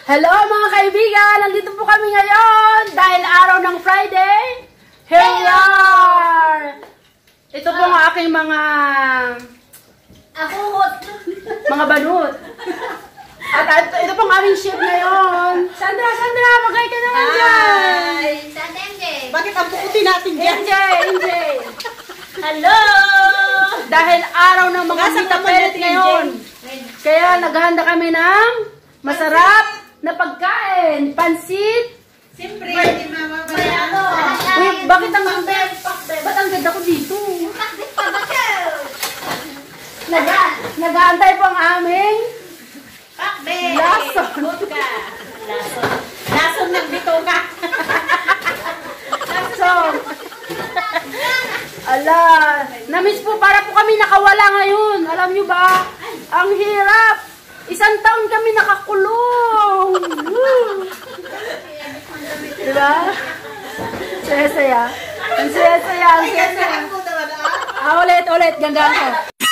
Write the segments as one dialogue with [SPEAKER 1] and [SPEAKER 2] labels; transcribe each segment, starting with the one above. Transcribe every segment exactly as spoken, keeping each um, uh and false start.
[SPEAKER 1] Hello mga kaibigan! Nandito po kami ngayon dahil araw ng Friday. Here we are! Ito po ang aking mga...
[SPEAKER 2] Akot!
[SPEAKER 1] mga banut. At ito, ito po ang aming chef ngayon. Sandra, Sandra! Magay ka naman dyan!
[SPEAKER 2] Hi! Saan M J?
[SPEAKER 3] Bakit ang pukuti natin dyan?
[SPEAKER 1] M J! M J!
[SPEAKER 2] Hello!
[SPEAKER 1] Dahil araw ng mga Mita Peret ngayon. Kaya naghahanda kami ng masarap na pagkain. Pansit.
[SPEAKER 2] Siyempre, hindi mamamayano.
[SPEAKER 1] Wait, bakit ang ganda? Ba't ang ganda ko dito? Nag Nag-aantay po ang aming
[SPEAKER 2] Pakbe!
[SPEAKER 1] lason.
[SPEAKER 2] Vodka! Lason. Lason ng bitoka.
[SPEAKER 1] Lason. Ala, namiss po, para po kami nakawala ngayon. Alam nyo ba? Ang hirap. Isang taon kami nakakulong. Woo. Diba? Saya-saya. Ang saya-saya. Ang saya-saya. Ah, ulit, ulit. Gandaan ko.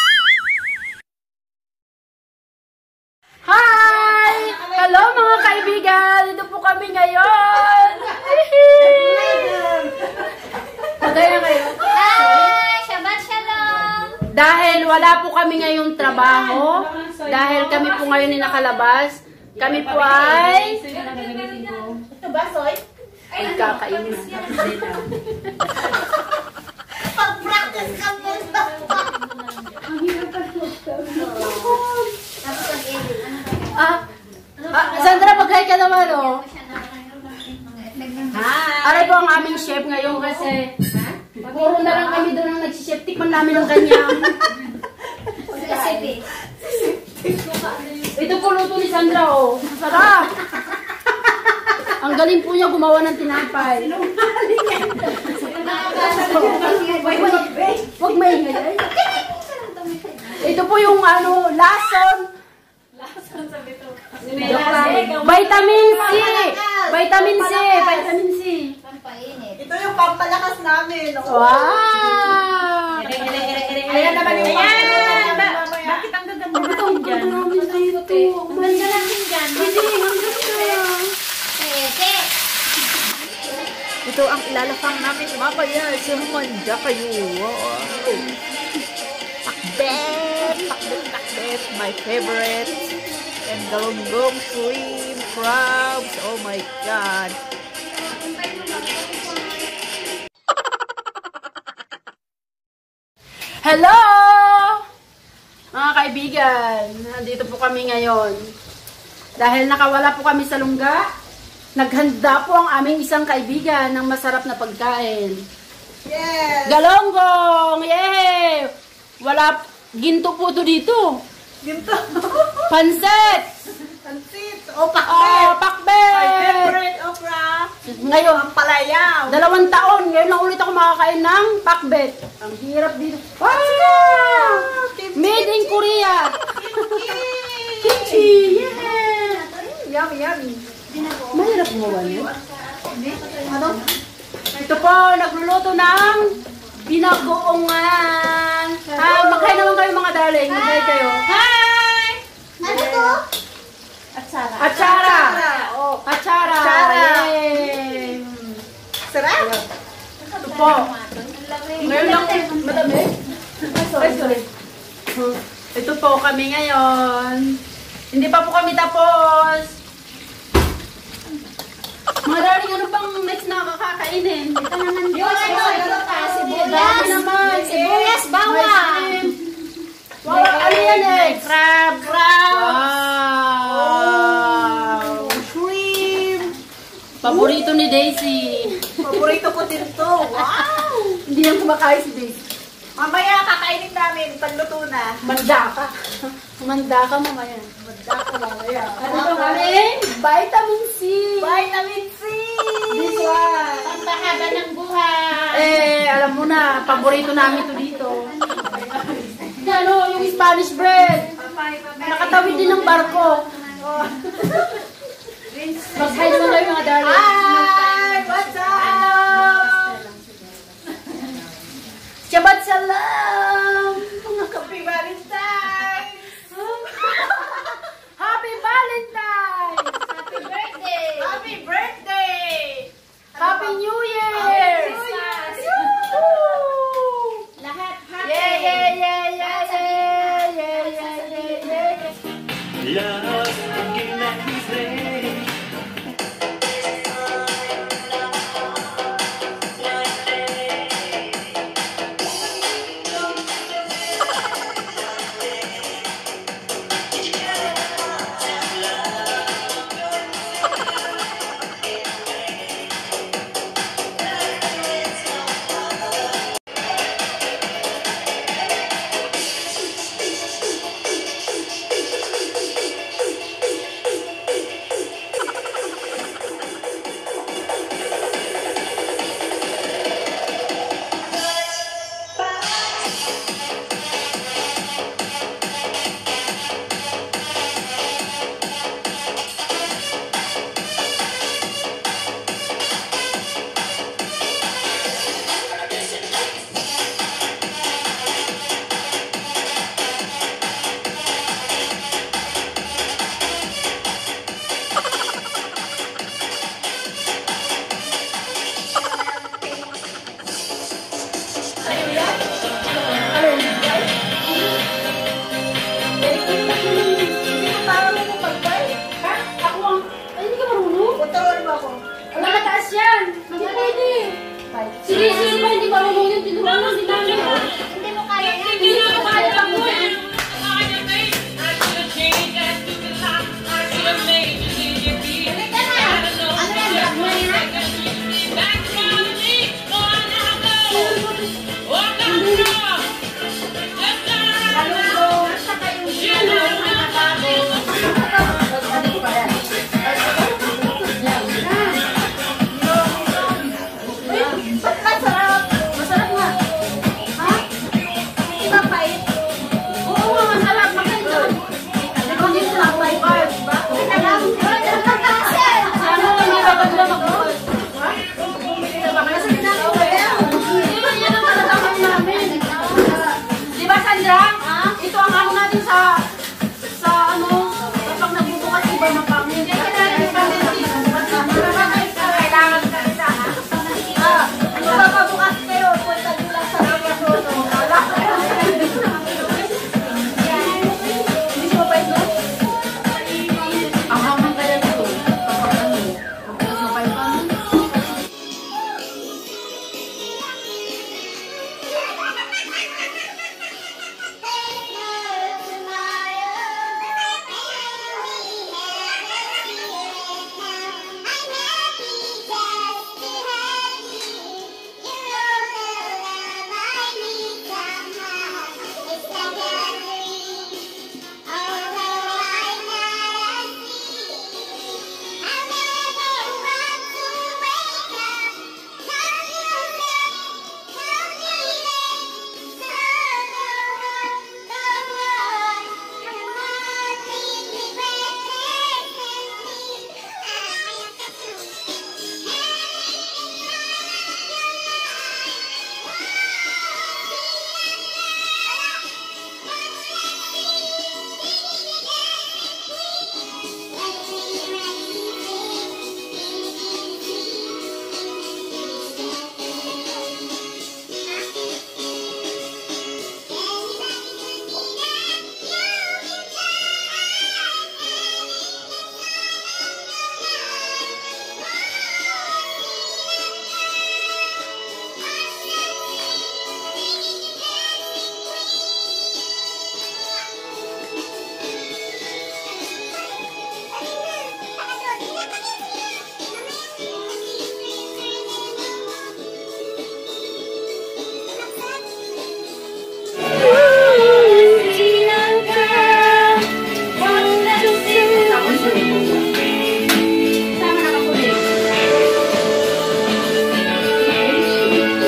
[SPEAKER 1] Hi! Hello mga kaibigan! Dito po kami ngayon! Pagaya kayo.
[SPEAKER 2] Hi! Shabbat Shalom!
[SPEAKER 1] Dahil wala po kami ngayong trabaho, dahil kami po ngayon ay nakalabas, kami po ay...
[SPEAKER 2] Ito ba, Soy?
[SPEAKER 1] Nagkakainis.
[SPEAKER 2] Pag-practice ka mo!
[SPEAKER 1] Ah, ah, Sandra, mag-hi ka naman, oh. Aray po ang aming chef ngayon kasi puro na lang kami doon ang nagsishef. Tikman namin ng kanyang. Ito po luto ni Sandra, oh. Masarap. Ang galing po niya gumawa ng tinapay. Huwag may ingay. Ito po yung ano, lason. Vitamin C! Vitamin C! Vitamin C!
[SPEAKER 2] Pampainit.
[SPEAKER 3] Ito yung pampalakas namin. Oh.
[SPEAKER 1] Wow!
[SPEAKER 3] Ayan naman yung
[SPEAKER 2] Ayan!
[SPEAKER 3] pampalakas.
[SPEAKER 2] Bakit ang gaganda
[SPEAKER 1] Bakit ang
[SPEAKER 2] natin dyan?
[SPEAKER 1] ganda namin dito?
[SPEAKER 2] Ang ganda natin dyan.
[SPEAKER 1] Hindi, ang ganda.
[SPEAKER 2] Pwede.
[SPEAKER 1] Ito ang ilalafang namin mamaya. Sumanda kayo. Wow! Pakbet! Pakbet, pakbet. My favorite. And galunggong shrimp, crabs. Oh my God. Hello! Mga kaibigan, nandito po kami ngayon. Dahil nakawala po kami sa lungga, naghanda po ang aming isang kaibigan ng masarap na pagkain.
[SPEAKER 3] Yes!
[SPEAKER 1] Galonggong! Yay! Wala, ginto po ito dito.
[SPEAKER 3] Ginto.
[SPEAKER 1] Pansit!
[SPEAKER 3] Pansit. O,
[SPEAKER 1] Oh,
[SPEAKER 3] pakbet.
[SPEAKER 1] pakbet!
[SPEAKER 3] My favorite okra.
[SPEAKER 1] Ngayon,
[SPEAKER 3] Ang palayaw.
[SPEAKER 1] dalawang taon, ngayon lang ulit ako makakain ng pakbet. Ang hirap dito. Ah! Made in Korea! Kimchi! Yeah!
[SPEAKER 3] Yummy, yummy.
[SPEAKER 1] Mahirap gumawa niyo. Ano? Ito po, nagluluto ng binagoongan. Ah, mag-hi naman kayo mga darling. Mag-hi kayo. Hi!
[SPEAKER 2] Ano to?
[SPEAKER 3] Atsara.
[SPEAKER 1] Atsara!
[SPEAKER 3] Oh.
[SPEAKER 1] Atsara!
[SPEAKER 3] Atsara.
[SPEAKER 1] Yay!
[SPEAKER 3] Sarap.
[SPEAKER 1] Ito po. Ngayon lang, madami. Ay, sorry. Ito po kami ngayon. Hindi pa po kami tapos. Mga darling, ano pang next na kakakainin? Ito naman.
[SPEAKER 2] Yung ano, ito pa, sibuyas.
[SPEAKER 1] Dami naman.
[SPEAKER 2] Sibuyas, bawang.
[SPEAKER 1] Wow, ano yan eh?
[SPEAKER 2] Crab.
[SPEAKER 1] Wow! Shrimp! Paborito ni Daisy.
[SPEAKER 3] Paborito ko din to. Wow!
[SPEAKER 1] Hindi yan kumakain si Daisy.
[SPEAKER 3] Mamaya kakainin namin. Pagluto na.
[SPEAKER 1] Manda ka. Manda ka mamaya.
[SPEAKER 3] Manda ko mamaya.
[SPEAKER 1] Ano ito kami? Vitamin C.
[SPEAKER 3] Vitamin C!
[SPEAKER 1] This one.
[SPEAKER 2] Pampahaba ng buhay.
[SPEAKER 1] Eh, alam mo na, paborito namin ito dito. Ano, yung Spanish bread. Nakatawid din ng barko. Mag-hi naman kayo mga darling.
[SPEAKER 3] Hi! What's up?
[SPEAKER 1] Shabbat Shalom! Mga
[SPEAKER 3] Happy Valentine's!
[SPEAKER 1] Happy Valentine's!
[SPEAKER 2] Happy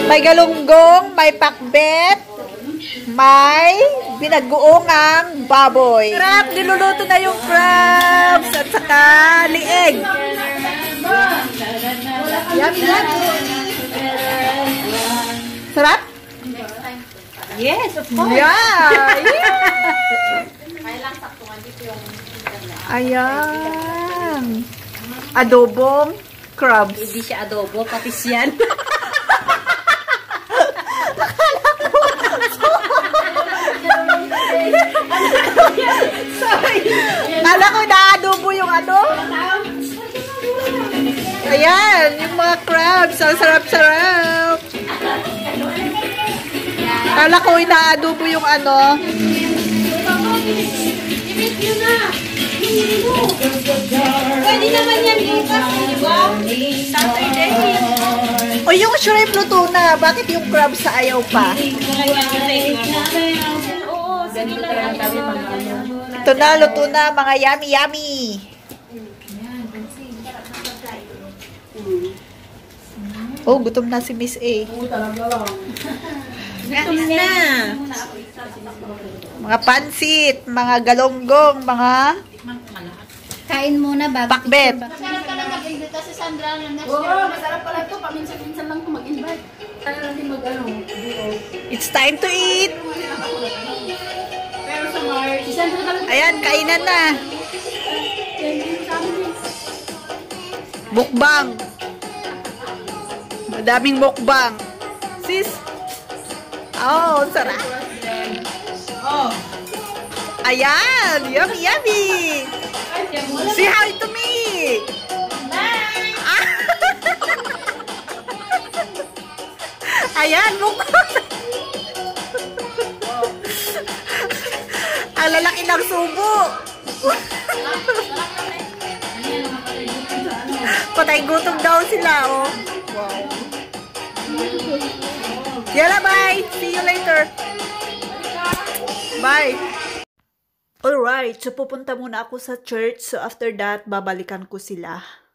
[SPEAKER 4] May galunggong, may pakbet, may binagoongang baboy. Crab, niluluto na yung crabs at saka lieg. Yummy, yummy. Sarap?
[SPEAKER 2] Yes, of course.
[SPEAKER 4] Yeah! Yeah! Ayan. Adobong crabs.
[SPEAKER 2] Hindi siya adobo, patis yan.
[SPEAKER 4] Sorry. Kala ko na-adobo yung ano. Ayan, yung mga crabs. Ang sarap-sarap. Kala ko ina-adobo yung ano.
[SPEAKER 2] Pwede naman yan bukas, di ba? Saturday.
[SPEAKER 4] O yung shrimp luto na. Bakit yung crabs sa ayaw pa?
[SPEAKER 2] Oo, sige lang.
[SPEAKER 4] Ito na, luto na. Mga yummy-yummy. Oh, gutom na si Miss A.
[SPEAKER 2] Gutom na.
[SPEAKER 4] Mga pansit, mga galonggong, mga
[SPEAKER 2] Kain muna bago.
[SPEAKER 4] pakbet.
[SPEAKER 1] Masarap ka lang mag-invite si Sandra na next year. Oo, masarap pala ito. Paminsan-minsan lang ito mag-invite. Kaya lang din mag-ano.
[SPEAKER 4] It's time to eat.
[SPEAKER 1] Pero sa March, si Sandra ka lang.
[SPEAKER 4] Ayan, kainan na. Mukbang. Madaming mukbang. Sis. Oh, sarap.
[SPEAKER 1] Oh.
[SPEAKER 4] Ayan, yummy, yummy. Say hi to me.
[SPEAKER 1] Bye!
[SPEAKER 4] Ayan, mukbang. Ang lalaki ng subo. Patay gutom daw sila, oh. Wow. Yala, bye. See you later. Bye. Alright, so pupunta muna ako sa church. So after that, babalikan ko sila.